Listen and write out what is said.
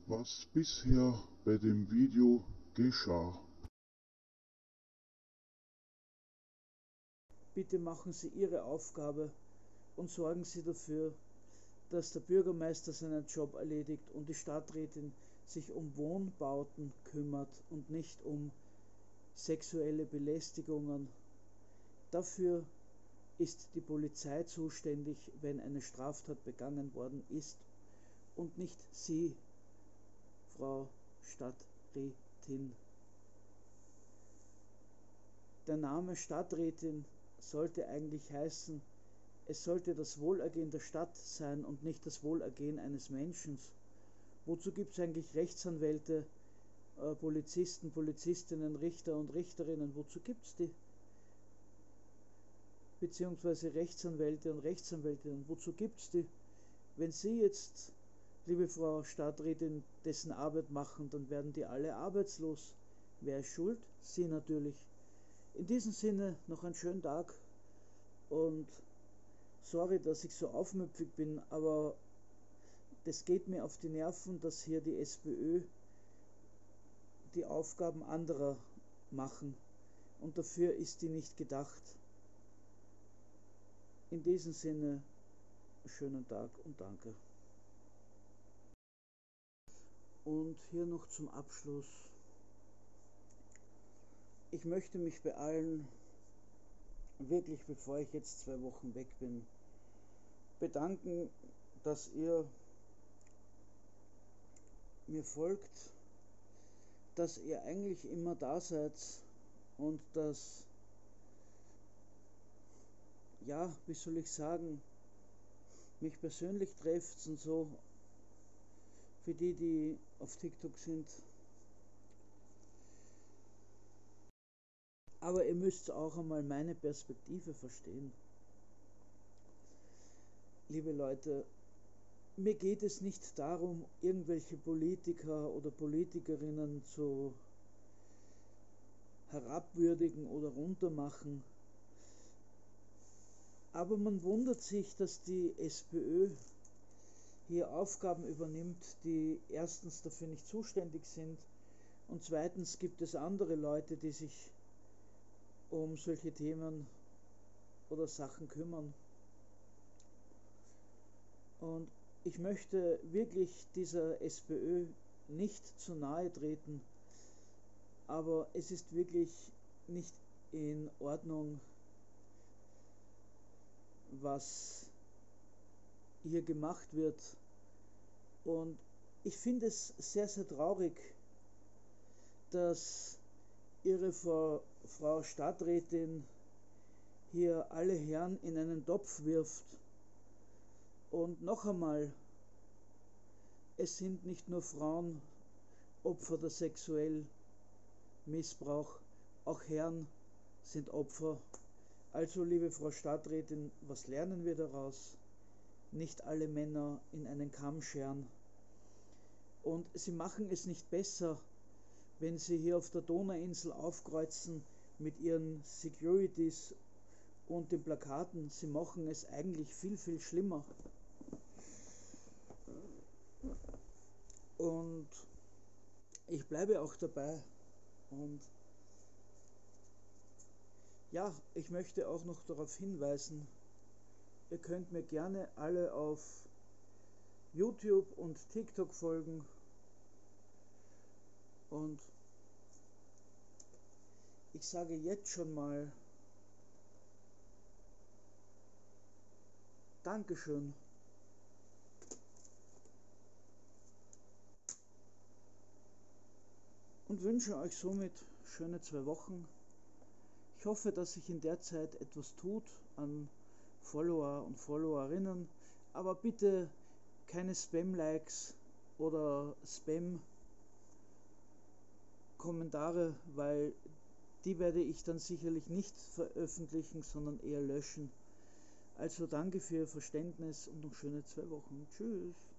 was bisher bei dem Video geschah. Bitte machen Sie Ihre Aufgabe und sorgen Sie dafür, dass der Bürgermeister seinen Job erledigt und die Stadträtin sich um Wohnbauten kümmert und nicht um sexuelle Belästigungen. Dafür ist die Polizei zuständig, wenn eine Straftat begangen worden ist, und nicht Sie, Frau Stadträtin. Der Name Stadträtin sollte eigentlich heißen, es sollte das Wohlergehen der Stadt sein und nicht das Wohlergehen eines Menschen. Wozu gibt es eigentlich Rechtsanwälte, Polizisten, Polizistinnen, Richter und Richterinnen? Wozu gibt es die? Beziehungsweise Rechtsanwälte und Rechtsanwältinnen, wozu gibt es die? Wenn Sie jetzt, liebe Frau Stadträtin, dessen Arbeit machen, dann werden die alle arbeitslos. Wer ist schuld? Sie natürlich. In diesem Sinne noch einen schönen Tag und sorry, dass ich so aufmüpfig bin, aber das geht mir auf die Nerven, dass hier die SPÖ die Aufgaben anderer machen und dafür ist die nicht gedacht. In diesem Sinne, schönen Tag und danke. Und hier noch zum Abschluss. Ich möchte mich bei allen, wirklich bevor ich jetzt 2 Wochen weg bin, bedanken, dass ihr mir folgt, dass ihr eigentlich immer da seid und dass, ja, wie soll ich sagen, mich persönlich trefft und so, für die, die auf TikTok sind. Aber ihr müsst auch einmal meine Perspektive verstehen. Liebe Leute, mir geht es nicht darum, irgendwelche Politiker oder Politikerinnen zu herabwürdigen oder runtermachen. Aber man wundert sich, dass die SPÖ hier Aufgaben übernimmt, die erstens dafür nicht zuständig sind und zweitens gibt es andere Leute, die sich um solche Themen oder Sachen kümmern. Und ich möchte wirklich dieser SPÖ nicht zu nahe treten, aber es ist wirklich nicht in Ordnung, was hier gemacht wird. Und ich finde es sehr, sehr traurig, dass Ihre Frau Stadträtin hier alle Herren in einen Topf wirft. Und noch einmal, es sind nicht nur Frauen Opfer der sexuellen Missbrauch, auch Herren sind Opfer. Also, liebe Frau Stadträtin, was lernen wir daraus? Nicht alle Männer in einen Kamm scheren. Und Sie machen es nicht besser, wenn Sie hier auf der Donauinsel aufkreuzen mit Ihren Securities und den Plakaten. Sie machen es eigentlich viel, viel schlimmer. Und ich bleibe auch dabei. Und ja, ich möchte auch noch darauf hinweisen, ihr könnt mir gerne alle auf YouTube und TikTok folgen. Und ich sage jetzt schon mal Dankeschön. Und wünsche euch somit schöne 2 Wochen. Ich hoffe, dass sich in der Zeit etwas tut an Follower und Followerinnen, aber bitte keine Spam-Likes oder Spam-Kommentare, weil die werde ich dann sicherlich nicht veröffentlichen, sondern eher löschen. Also danke für Ihr Verständnis und noch schöne 2 Wochen. Tschüss.